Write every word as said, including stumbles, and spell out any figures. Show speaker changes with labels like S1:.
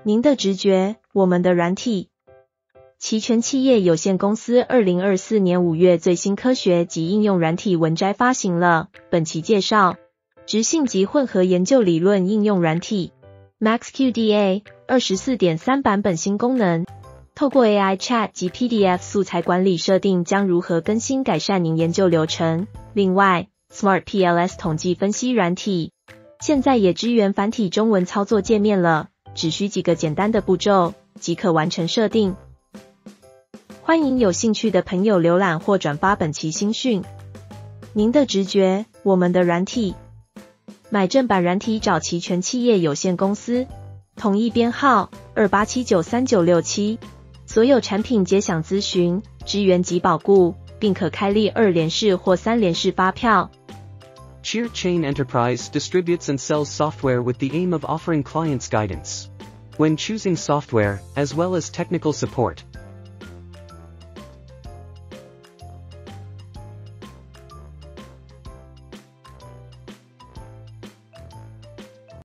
S1: 您的直觉，我们的软体。期权企业有限公司二零二四年五月最新科学及应用软体文摘发行了。本期介绍质性及混合研究理论应用软体 MaxQDA 二十四点三 版本新功能，透过 A I Chat 及 P D F 素材管理设定将如何更新改善您研究流程。另外 Smart P L S 统计分析软体现在也支援繁体中文操作界面了，只需几个简单的步骤即可完成设定。欢迎有兴趣的朋友浏览或转发本期新讯。您的直觉，我们的软体。买正版软体找期权企业有限公司，统一编号 二八七九三九六七，所有产品皆享咨询、支援及保固，并可开立二联式或三联式发票。
S2: Cheer Chain Enterprise distributes and sells software with the aim of offering clients guidance when choosing software, as well as technical support.